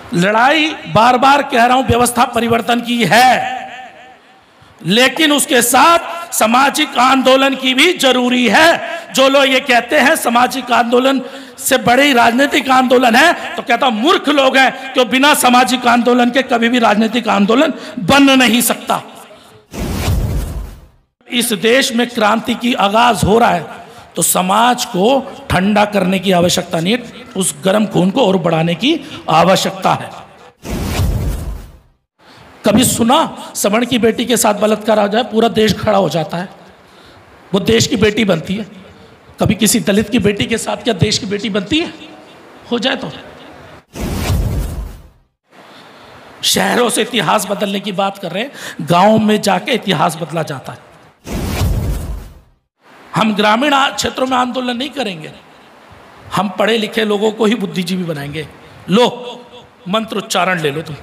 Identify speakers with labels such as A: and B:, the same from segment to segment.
A: लड़ाई बार बार कह रहा हूं व्यवस्था परिवर्तन की है, लेकिन उसके साथ सामाजिक आंदोलन की भी जरूरी है। जो लोग ये कहते हैं सामाजिक आंदोलन से बड़े राजनीतिक आंदोलन है, तो कहता मूर्ख लोग हैं, कि बिना सामाजिक आंदोलन के कभी भी राजनीतिक आंदोलन बन नहीं सकता। इस देश में क्रांति की आगाज हो रहा है, तो समाज को ठंडा करने की आवश्यकता नहीं है, उस गर्म खून को और बढ़ाने की आवश्यकता है। कभी सुना सवर्ण की बेटी के साथ बलात्कार हो जाए पूरा देश खड़ा हो जाता है, वो देश की बेटी बनती है। कभी किसी दलित की बेटी के साथ क्या देश की बेटी बनती है? हो जाए तो। शहरों से इतिहास बदलने की बात कर रहे हैं, गांव में जाके इतिहास बदला जाता है। हम ग्रामीण क्षेत्रों में आंदोलन नहीं करेंगे, हम पढ़े लिखे लोगों को ही बुद्धिजीवी बनाएंगे। लो मंत्र उच्चारण ले लो तुम।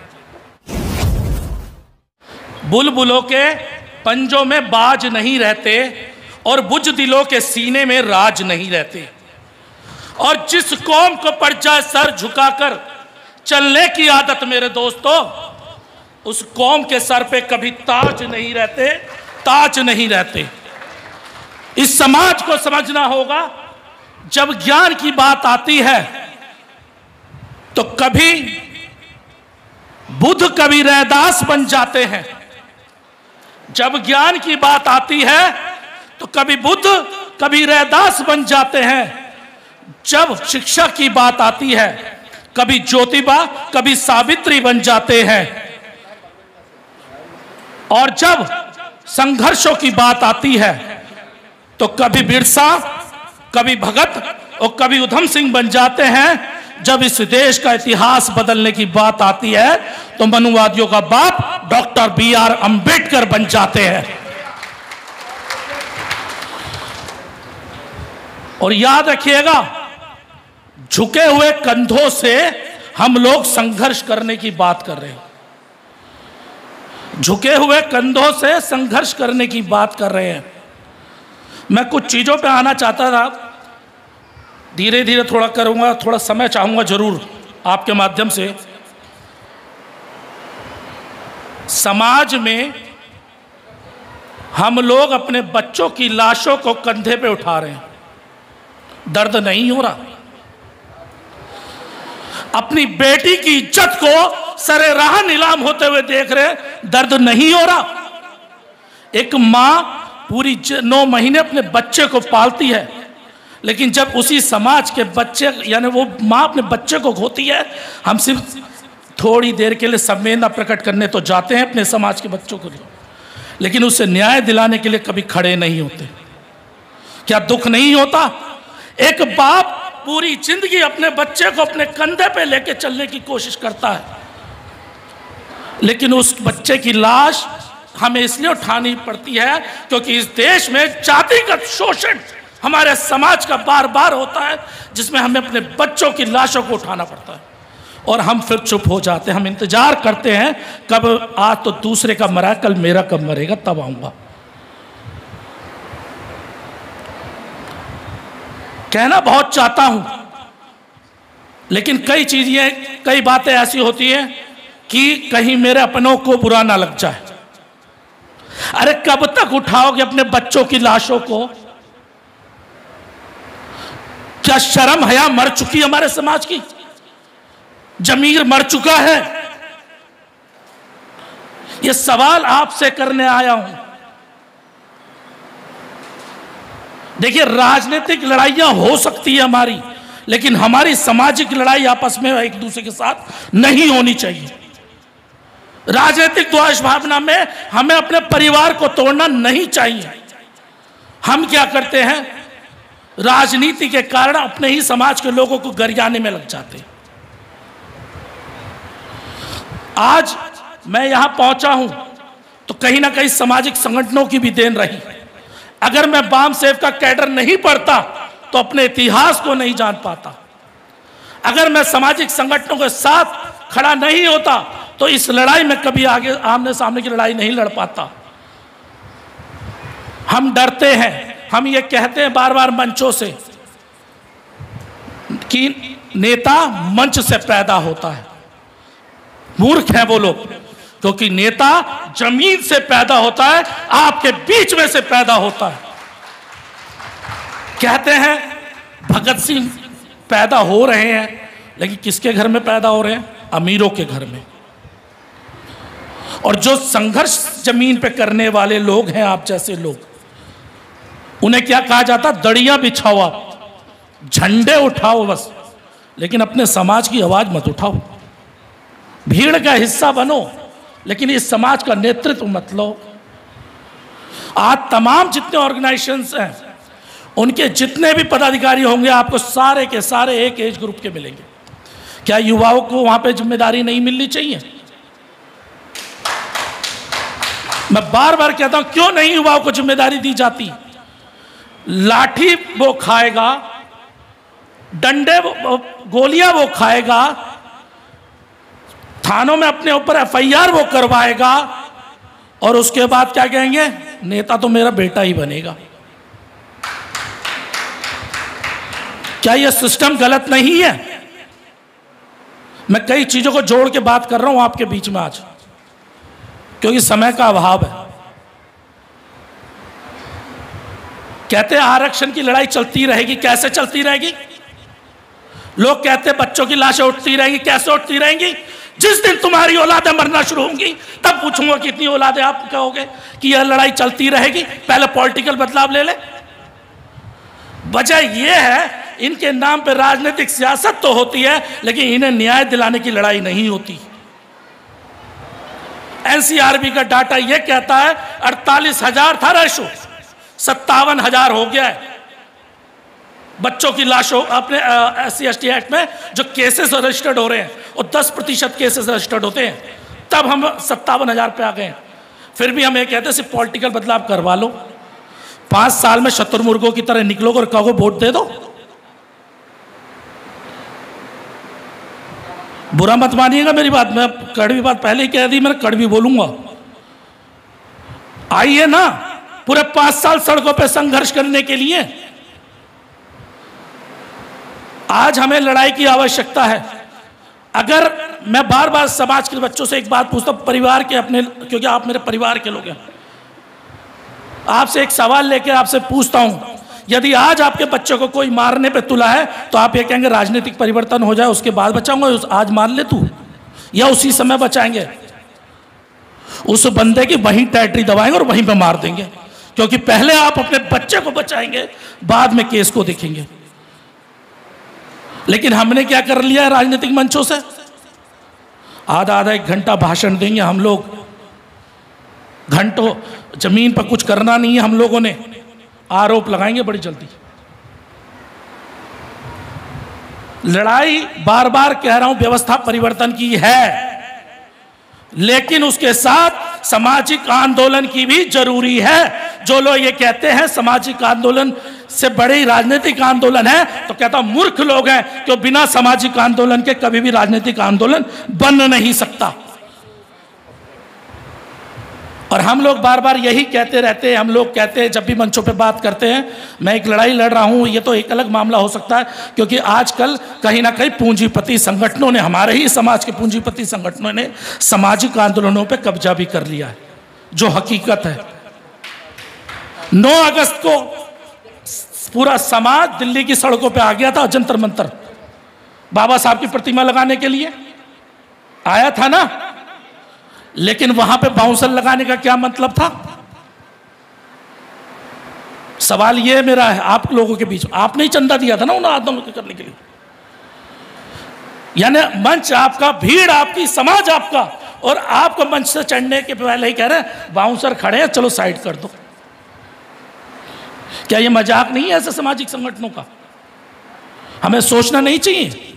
A: बुलबुलों के पंजों में बाज नहीं रहते और बुझ दिलों के सीने में राज नहीं रहते, और जिस कौम को पड़ जाए सर झुकाकर चलने की आदत मेरे दोस्तों, उस कौम के सर पे कभी ताज नहीं रहते, ताज नहीं रहते। इस समाज को समझना होगा, जब ज्ञान की बात आती है तो कभी बुद्ध कभी रैदास बन जाते हैं, जब ज्ञान की बात आती है तो कभी बुद्ध कभी रैदास बन जाते हैं, जब शिक्षा की बात आती है कभी ज्योतिबा कभी सावित्री बन जाते हैं, और जब संघर्षों की बात आती है तो कभी बिरसा कभी भगत और कभी उधम सिंह बन जाते हैं। जब इस देश का इतिहास बदलने की बात आती है तो मनुवादियों का बाप डॉक्टर BR अंबेडकर बन जाते हैं। और याद रखिएगा, झुके हुए कंधों से हम लोग संघर्ष करने की बात कर रहे हैं, झुके हुए कंधों से संघर्ष करने की बात कर रहे हैं। मैं कुछ चीजों पे आना चाहता था, धीरे धीरे थोड़ा करूंगा, थोड़ा समय चाहूंगा जरूर आपके माध्यम से। समाज में हम लोग अपने बच्चों की लाशों को कंधे पे उठा रहे हैं, दर्द नहीं हो रहा। अपनी बेटी की इज्जत को सरे राह नीलाम होते हुए देख रहे हैं, दर्द नहीं हो रहा। एक मां पूरी 9 महीने अपने बच्चे को पालती है, लेकिन जब उसी समाज के बच्चे यानी वो माँ अपने बच्चे को खोती है, हम सिर्फ थोड़ी देर के लिए संवेदना प्रकट करने तो जाते हैं अपने समाज के बच्चों को, लेकिन उसे न्याय दिलाने के लिए कभी खड़े नहीं होते। क्या दुख नहीं होता? एक बाप पूरी जिंदगी अपने बच्चे को अपने कंधे पे लेके चलने की कोशिश करता है, लेकिन उस बच्चे की लाश हमें इसलिए उठानी पड़ती है क्योंकि इस देश में जातिगत शोषण हमारे समाज का बार बार होता है, जिसमें हमें अपने बच्चों की लाशों को उठाना पड़ता है, और हम फिर चुप हो जाते हैं। हम इंतजार करते हैं कब आज तो दूसरे का मरा, कल मेरा कब मरेगा तब आऊंगा। कहना बहुत चाहता हूं, लेकिन कई बातें ऐसी होती हैं कि कहीं मेरे अपनों को बुरा ना लग जाए। अरे कब तक उठाओगे अपने बच्चों की लाशों को? क्या शर्म हया मर चुकी है हमारे समाज की? जमीर मर चुका है? यह सवाल आपसे करने आया हूं। देखिए, राजनीतिक लड़ाइयां हो सकती है हमारी, लेकिन हमारी सामाजिक लड़ाई आपस में एक दूसरे के साथ नहीं होनी चाहिए। राजनीतिक द्वेष भावना में हमें अपने परिवार को तोड़ना नहीं चाहिए। हम क्या करते हैं, राजनीति के कारण अपने ही समाज के लोगों को गरियाने में लग जाते हैं। आज मैं यहां पहुंचा हूं तो कहीं ना कहीं सामाजिक संगठनों की भी देन रही। अगर मैं बाम सेव का कैडर नहीं पढ़ता तो अपने इतिहास को नहीं जान पाता। अगर मैं सामाजिक संगठनों के साथ खड़ा नहीं होता तो इस लड़ाई में कभी आगे आमने सामने की लड़ाई नहीं लड़ पाता। हम डरते हैं, हम ये कहते हैं बार बार मंचों से कि नेता मंच से पैदा होता है। मूर्ख हैं वो लोग, क्योंकि नेता जमीन से पैदा होता है, आपके बीच में से पैदा होता है। कहते हैं भगत सिंह पैदा हो रहे हैं, लेकिन किसके घर में पैदा हो रहे हैं? अमीरों के घर में। और जो संघर्ष जमीन पे करने वाले लोग हैं, आप जैसे लोग, उन्हें क्या कहा जाता? दड़ियां बिछाओ, आप झंडे उठाओ बस, लेकिन अपने समाज की आवाज मत उठाओ। भीड़ का हिस्सा बनो, लेकिन इस समाज का नेतृत्व मत लो। आज तमाम जितने ऑर्गेनाइजेशंस हैं, उनके जितने भी पदाधिकारी होंगे, आपको सारे के सारे एक एज ग्रुप के मिलेंगे। क्या युवाओं को वहां पे जिम्मेदारी नहीं मिलनी चाहिए? मैं बार बार कहता हूं, क्यों नहीं युवाओं को जिम्मेदारी दी जाती? लाठी वो खाएगा, डंडे गोलियां वो खाएगा, थानों में अपने ऊपर एफआईआर वो करवाएगा, और उसके बाद क्या कहेंगे? नेता तो मेरा बेटा ही बनेगा। क्या यह सिस्टम गलत नहीं है? मैं कई चीजों को जोड़ के बात कर रहा हूं आपके बीच में आज, क्योंकि समय का अभाव है। कहते हैं आरक्षण की लड़ाई चलती रहेगी। कैसे चलती रहेगी? लोग कहते हैं बच्चों की लाशें उठती रहेंगी। कैसे उठती रहेंगी? जिस दिन तुम्हारी औलादें मरना शुरू होंगी, तब पूछूंगा कितनी औलादें आप कहोगे कि यह लड़ाई चलती रहेगी। पहले पॉलिटिकल बदलाव ले ले। वजह यह है, इनके नाम पे राजनीतिक सियासत तो होती है, लेकिन इन्हें न्याय दिलाने की लड़ाई नहीं होती। एनसीआरबी का डाटा यह कहता है 48,000 था रेशो, 57,000 हो गया है बच्चों की लाशों अपने SC/ST एक्ट में जो केसेस रजिस्टर्ड हो रहे हैं, और 10% केसेस रजिस्टर्ड होते हैं। तब हम 57,000 पे आ गए हैं। फिर भी हम ये कहते हैं सिर्फ पॉलिटिकल बदलाव करवा लो, 5 साल में शतुर्मुर्गों की तरह निकलोगे और कहोगे वोट दे दो। बुरा मत मानिएगा मेरी बात, मैं कड़वी बात पहले ही कह दी, मैं कड़वी बोलूंगा। आइए ना, पूरे 5 साल सड़कों पे संघर्ष करने के लिए। आज हमें लड़ाई की आवश्यकता है। अगर मैं बार बार समाज के बच्चों से एक बात पूछता हूं, परिवार के अपने, क्योंकि आप मेरे परिवार के लोग हैं, आपसे एक सवाल लेकर आपसे पूछता हूं, यदि आज आपके बच्चे को कोई मारने पे तुला है, तो आप ये कहेंगे राजनीतिक परिवर्तन हो जाए उसके बाद बचाऊंगा, आज मार ले तू, या उसी समय बचाएंगे? उस बंदे की वहीं टैटरी दबाएंगे और वहीं पे मार देंगे, क्योंकि पहले आप अपने बच्चे को बचाएंगे, बाद में केस को देखेंगे। लेकिन हमने क्या कर लिया है राजनीतिक मंचों से? आधा आधा 1 घंटा भाषण देंगे हम लोग, घंटों जमीन पर कुछ करना नहीं है हम लोगों ने, आरोप लगाएंगे बड़ी जल्दी। लड़ाई बार बार कह रहा हूं व्यवस्था परिवर्तन की है, लेकिन उसके साथ सामाजिक आंदोलन की भी जरूरी है। जो लोग ये कहते हैं सामाजिक आंदोलन से बड़े राजनीतिक आंदोलन है, तो कहता हूं मूर्ख लोग हैं, क्यों बिना सामाजिक आंदोलन के कभी भी राजनीतिक आंदोलन बन नहीं सकता। और हम लोग बार बार यही कहते रहते हैं, हम लोग कहते हैं जब भी मंचों पे बात करते हैं, मैं एक लड़ाई लड़ रहा हूं, ये तो एक अलग मामला हो सकता है, क्योंकि आजकल कहीं ना कहीं पूंजीपति संगठनों ने, हमारे ही समाज के पूंजीपति संगठनों ने सामाजिक आंदोलनों पे कब्जा भी कर लिया है, जो हकीकत है। 9 अगस्त को पूरा समाज दिल्ली की सड़कों पे आ गया था, जंतर मंतर बाबा साहब की प्रतिमा लगाने के लिए आया था ना, लेकिन वहां पे बाउंसर लगाने का क्या मतलब था? सवाल ये मेरा है आप लोगों के बीच, आपने ही चंदा दिया था ना उन आंदोलन करने के लिए, यानी मंच आपका, भीड़ आपकी, समाज आपका, और आपको मंच से चढ़ने के पहले ही कह रहे हैं बाउंसर खड़े हैं, चलो साइड कर दो। क्या ये मजाक नहीं है ऐसे सामाजिक संगठनों का? हमें सोचना नहीं चाहिए?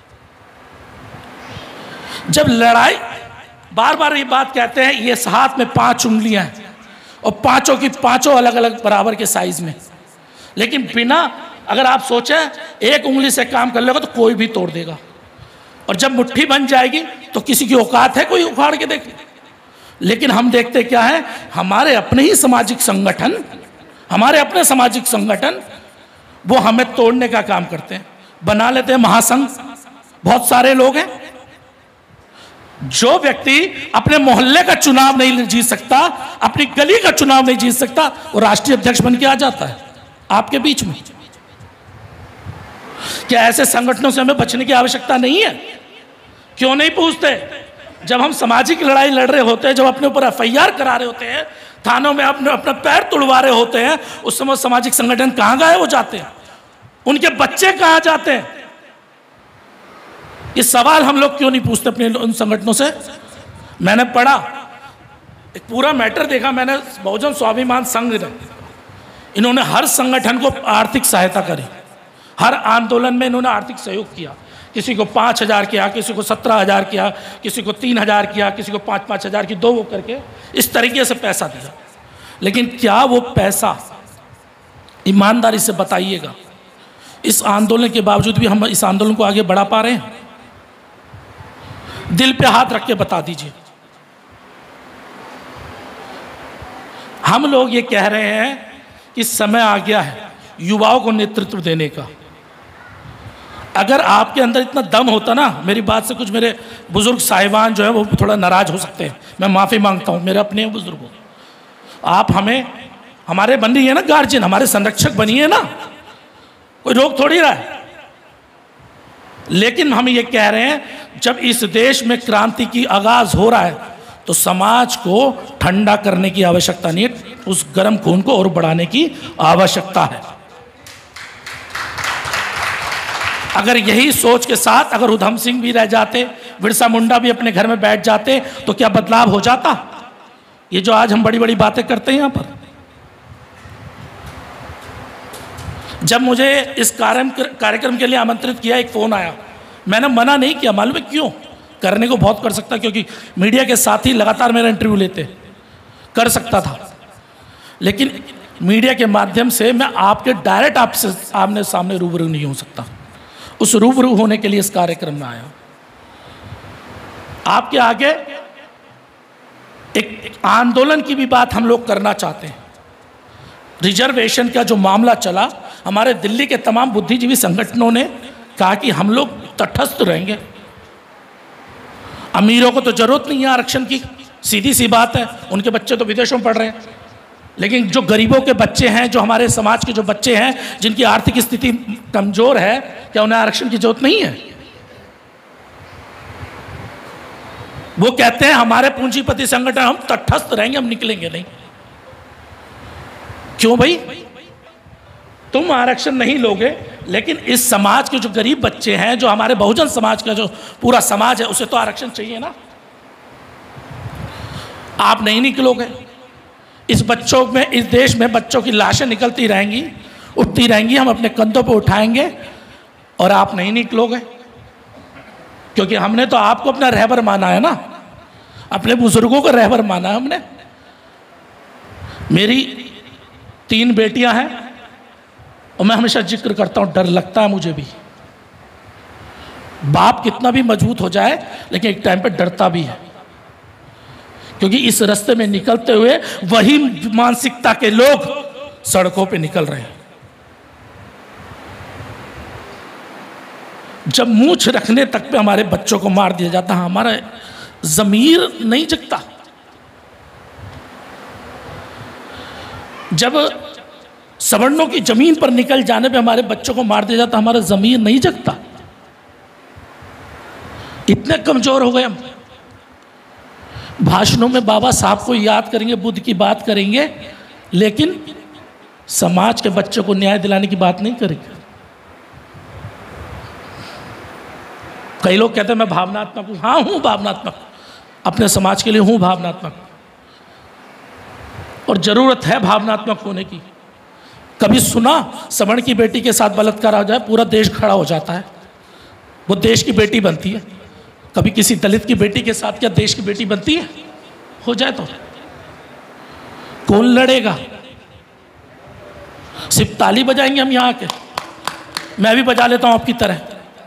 A: जब लड़ाई, बार बार ये बात कहते हैं, ये हाथ में 5 उंगलियां हैं और पांचों की पांचों अलग अलग बराबर के साइज में, लेकिन बिना, अगर आप सोचें 1 उंगली से काम कर लेगा तो कोई भी तोड़ देगा, और जब मुट्ठी बन जाएगी तो किसी की औकात है कोई उखाड़ के देखे? लेकिन हम देखते क्या है, हमारे अपने ही सामाजिक संगठन, हमारे अपने सामाजिक संगठन वो हमें तोड़ने का काम करते हैं, बना लेते हैं महासंघ, बहुत सारे लोग हैं, जो व्यक्ति अपने मोहल्ले का चुनाव नहीं जीत सकता, अपनी गली का चुनाव नहीं जीत सकता, वो राष्ट्रीय अध्यक्ष बन के आ जाता है आपके बीच में। क्या ऐसे संगठनों से हमें बचने की आवश्यकता नहीं है? क्यों नहीं पूछते? जब हम सामाजिक लड़ाई लड़ रहे होते हैं, जब अपने ऊपर एफआईआर करा रहे होते हैं, थानों में अपना पैर तुड़वा रहे होते हैं, उस समय सामाजिक संगठन कहां गए हो जाते हैं? उनके बच्चे कहां जाते हैं? ये सवाल हम लोग क्यों नहीं पूछते अपने उन संगठनों से? मैंने पढ़ा, एक पूरा मैटर देखा मैंने, बहुजन स्वाभिमान संघ ने, इन्होंने हर संगठन को आर्थिक सहायता करी, हर आंदोलन में इन्होंने आर्थिक सहयोग किया। किसी को 5,000 किया, किसी को 17,000 किया, किसी को 3,000 किया, किसी को 5,000 की 2 वो करके इस तरीके से पैसा दिया। लेकिन क्या वो पैसा, ईमानदारी से बताइएगा, इस आंदोलन के बावजूद भी हम इस आंदोलन को आगे बढ़ा पा रहे हैं? दिल पे हाथ रख के बता दीजिए। हम लोग ये कह रहे हैं कि समय आ गया है युवाओं को नेतृत्व देने का। अगर आपके अंदर इतना दम होता ना, मेरी बात से कुछ मेरे बुजुर्ग साहिबान जो है वो थोड़ा नाराज हो सकते हैं, मैं माफ़ी मांगता हूँ, मेरे अपने बुजुर्गों, आप हमें, हमारे बन रही है ना गार्जियन, हमारे संरक्षक बनिए ना, कोई रोक थोड़ी रहा है। लेकिन हम ये कह रहे हैं जब इस देश में क्रांति की आगाज हो रहा है तो समाज को ठंडा करने की आवश्यकता नहीं है, उस गर्म खून को और बढ़ाने की आवश्यकता है। अगर यही सोच के साथ अगर उधम सिंह भी रह जाते, बिरसा मुंडा भी अपने घर में बैठ जाते, तो क्या बदलाव हो जाता? ये जो आज हम बड़ी बड़ी बातें करते हैं यहां पर, जब मुझे इस कार्यक्रम के लिए आमंत्रित किया, एक फोन आया, मैंने मना नहीं किया। मालूम है क्यों? करने को बहुत कर सकता, क्योंकि मीडिया के साथ ही लगातार मेरा इंटरव्यू लेते, कर सकता था, लेकिन मीडिया के माध्यम से मैं आपके डायरेक्ट आपसे आमने सामने रूबरू नहीं हो सकता। उस रूबरू होने के लिए इस कार्यक्रम में आया। आपके आगे एक आंदोलन की भी बात हम लोग करना चाहते हैं। रिजर्वेशन का जो मामला चला, हमारे दिल्ली के तमाम बुद्धिजीवी संगठनों ने कहा कि हम लोग तटस्थ रहेंगे, अमीरों को तो जरूरत नहीं है आरक्षण की, सीधी सी बात है, उनके बच्चे तो विदेशों में पढ़ रहे हैं, लेकिन जो गरीबों के बच्चे हैं, जो हमारे समाज के जो बच्चे हैं जिनकी आर्थिक स्थिति कमजोर है, क्या उन्हें आरक्षण की जरूरत नहीं है? वो कहते हैं हमारे पूंजीपति संगठन, हम तटस्थ रहेंगे, हम निकलेंगे नहीं। क्यों भाई? तुम आरक्षण नहीं लोगे, लेकिन इस समाज के जो गरीब बच्चे हैं, जो हमारे बहुजन समाज का जो पूरा समाज है, उसे तो आरक्षण चाहिए ना। आप नहीं निकलोगे, इस बच्चों में, इस देश में बच्चों की लाशें निकलती रहेंगी, उठती रहेंगी, हम अपने कंधों पर उठाएंगे और आप नहीं निकलोगे, क्योंकि हमने तो आपको अपना रहबर माना है ना, अपने बुजुर्गों को रहबर माना है हमने। मेरी 3 बेटियां हैं और मैं हमेशा जिक्र करता हूं, डर लगता है मुझे भी। बाप कितना भी मजबूत हो जाए, लेकिन एक टाइम पे डरता भी है, क्योंकि इस रास्ते में निकलते हुए वही मानसिकता के लोग सड़कों पे निकल रहे हैं। जब मूंछ रखने तक पे हमारे बच्चों को मार दिया जाता है, हमारा ज़मीर नहीं जगता। जब सवर्णों की जमीन पर निकल जाने पे हमारे बच्चों को मार दिया जाता, हमारा ज़मीर नहीं जगता। इतने कमजोर हो गए हम। भाषणों में बाबा साहब को याद करेंगे, बुद्ध की बात करेंगे, लेकिन समाज के बच्चों को न्याय दिलाने की बात नहीं करेंगे। कई लोग कहते हैं मैं भावनात्मक हूं। हाँ, हूं भावनात्मक, अपने समाज के लिए हूं भावनात्मक, और जरूरत है भावनात्मक होने की। कभी सुना सवर्ण की बेटी के साथ बलात्कार हो जाए, पूरा देश खड़ा हो जाता है, वो देश की बेटी बनती है। कभी किसी दलित की बेटी के साथ क्या देश की बेटी बनती है? हो जाए तो कौन लड़ेगा? सिर्फ ताली बजाएंगे हम यहाँ के। मैं भी बजा लेता हूं आपकी तरह।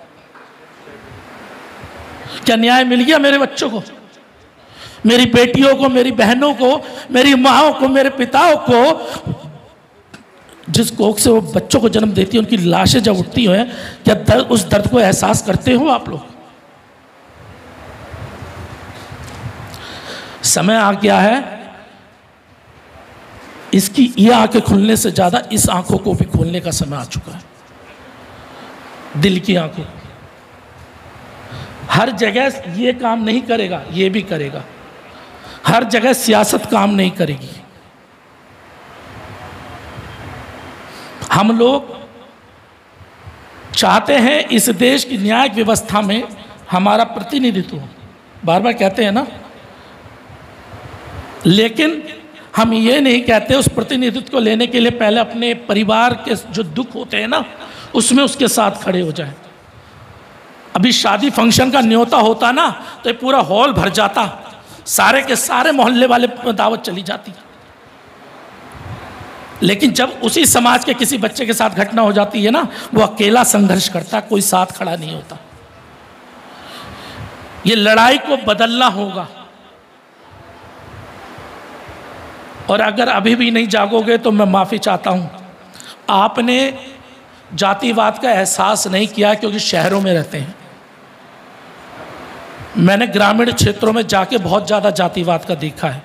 A: क्या न्याय मिल गया मेरे बच्चों को, मेरी बेटियों को, मेरी बहनों को, मेरी माओं को, मेरे पिताओं को? जिस कोख से वो बच्चों को जन्म देती है, उनकी लाशें जब उठती हैं, क्या उस दर्द को एहसास करते हो आप लोग? समय आ गया है, इसकी ये आंखें खुलने से ज्यादा इस आंखों को भी खोलने का समय आ चुका है, दिल की आंखों। हर जगह ये काम नहीं करेगा, ये भी करेगा। हर जगह सियासत काम नहीं करेगी। हम लोग चाहते हैं इस देश की न्यायिक व्यवस्था में हमारा प्रतिनिधित्व हो, बार बार कहते हैं ना, लेकिन हम ये नहीं कहते उस प्रतिनिधित्व को लेने के लिए पहले अपने परिवार के जो दुख होते हैं ना, उसमें उसके साथ खड़े हो जाएं। अभी शादी फंक्शन का न्योता होता ना तो ये पूरा हॉल भर जाता, सारे के सारे मोहल्ले वाले दावत चली जाती। लेकिन जब उसी समाज के किसी बच्चे के साथ घटना हो जाती है ना, वो अकेला संघर्ष करता, कोई साथ खड़ा नहीं होता। ये लड़ाई को बदलना होगा, और अगर अभी भी नहीं जागोगे तो मैं माफ़ी चाहता हूँ। आपने जातिवाद का एहसास नहीं किया क्योंकि शहरों में रहते हैं। मैंने ग्रामीण क्षेत्रों में जाके बहुत ज़्यादा जातिवाद का देखा है।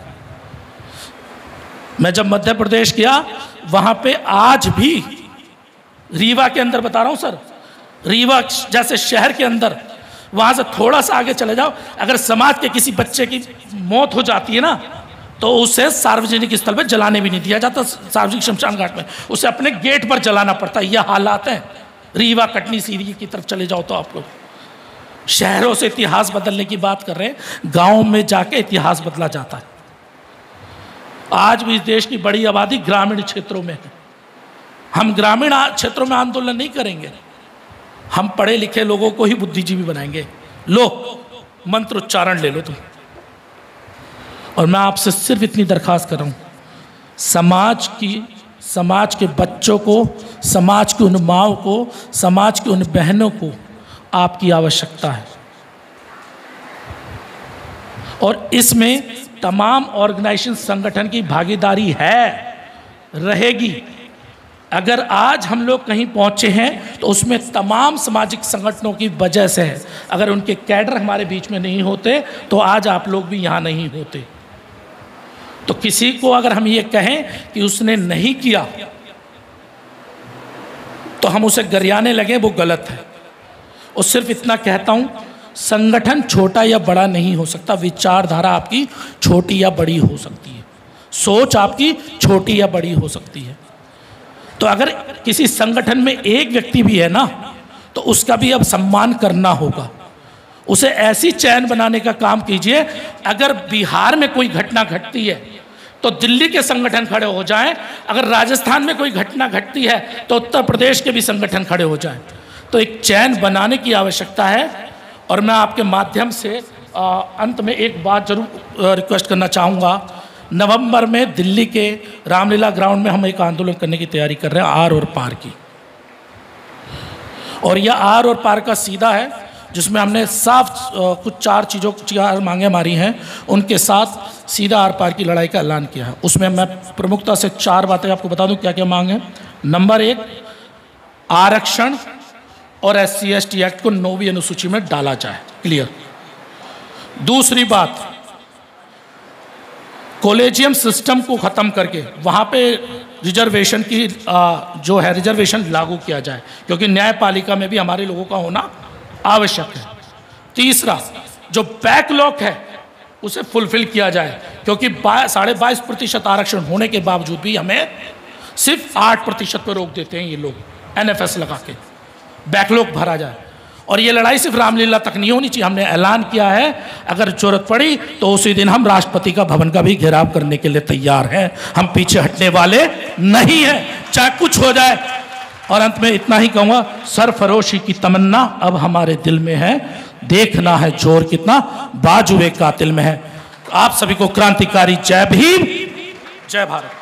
A: मैं जब मध्य प्रदेश गया, वहाँ पे आज भी रीवा के अंदर, बता रहा हूँ सर, रीवा जैसे शहर के अंदर, वहाँ से थोड़ा सा आगे चले जाओ, अगर समाज के किसी बच्चे की मौत हो जाती है ना, तो उसे सार्वजनिक स्थल पर जलाने भी नहीं दिया जाता, सार्वजनिक शमशान घाट में उसे अपने गेट पर जलाना पड़ता है। यह हालात हैं। रीवा, कटनी, सीरी की तरफ चले जाओ तो आप लोग शहरों से इतिहास बदलने की बात कर रहे हैं, गाँव में जाके इतिहास बदला जाता है। आज भी इस देश की बड़ी आबादी ग्रामीण क्षेत्रों में है। हम ग्रामीण क्षेत्रों में आंदोलन नहीं करेंगे, हम पढ़े लिखे लोगों को ही बुद्धिजीवी बनाएंगे। लो मंत्र उच्चारण ले लो तुम। और मैं आपसे सिर्फ इतनी दरखास्त कर रहा हूँ, समाज के बच्चों को, समाज की उन माँओं को, समाज की उन बहनों को आपकी आवश्यकता है। और इसमें तमाम ऑर्गेनाइजेशन, संगठन की भागीदारी है, रहेगी। अगर आज हम लोग कहीं पहुंचे हैं तो उसमें तमाम सामाजिक संगठनों की वजह से है। अगर उनके कैडर हमारे बीच में नहीं होते तो आज आप लोग भी यहाँ नहीं होते। तो किसी को अगर हम ये कहें कि उसने नहीं किया तो हम उसे गरियाने लगे, वो गलत है। और सिर्फ इतना कहता हूँ, संगठन छोटा या बड़ा नहीं हो सकता, विचारधारा आपकी छोटी या बड़ी हो सकती है, सोच आपकी छोटी या बड़ी हो सकती है। तो अगर किसी संगठन में एक व्यक्ति भी है ना, तो उसका भी अब सम्मान करना होगा, उसे ऐसी चैन बनाने का काम कीजिए। अगर बिहार में कोई घटना घटती है तो दिल्ली के संगठन खड़े हो जाएं, अगर राजस्थान में कोई घटना घटती है तो उत्तर प्रदेश के भी संगठन खड़े हो जाएं। तो एक चैन बनाने की आवश्यकता है। और मैं आपके माध्यम से अंत में एक बात जरूर रिक्वेस्ट करना चाहूँगा। नवंबर में दिल्ली के रामलीला ग्राउंड में हम एक आंदोलन करने की तैयारी कर रहे हैं, आर और पार की। और यह आर और पार का सीधा है, जिसमें हमने साफ कुछ चार मांगे हमारी हैं, उनके साथ सीधा आर पार की लड़ाई का ऐलान किया है। उसमें मैं प्रमुखता से 4 बातें आपको बता दूं क्या क्या मांग है। नंबर 1, आरक्षण और SC/ST एक्ट को 9वीं अनुसूची में डाला जाए, क्लियर। दूसरी बात, कॉलेजियम सिस्टम को ख़त्म करके वहाँ पे रिजर्वेशन की जो है रिजर्वेशन लागू किया जाए, क्योंकि न्यायपालिका में भी हमारे लोगों का होना आवश्यक है। तीसरा, जो बैकलॉग है उसे फुलफिल किया जाए, क्योंकि 22.5% आरक्षण होने के बावजूद भी हमें सिर्फ 8% पर रोक देते हैं ये लोग, NFS लगा के। बैकलॉग भरा जाए। और ये लड़ाई सिर्फ रामलीला तक नहीं होनी चाहिए, हमने ऐलान किया है, अगर जरूरत पड़ी तो उसी दिन हम राष्ट्रपति का भवन का भी घेराव करने के लिए तैयार हैं। हम पीछे हटने वाले नहीं हैं, चाहे कुछ हो जाए। और अंत में इतना ही कहूँगा, सरफरोशी की तमन्ना अब हमारे दिल में है, देखना है जोर कितना बाजुए कातिल में है। आप सभी को क्रांतिकारी जय भीम, जय भारत।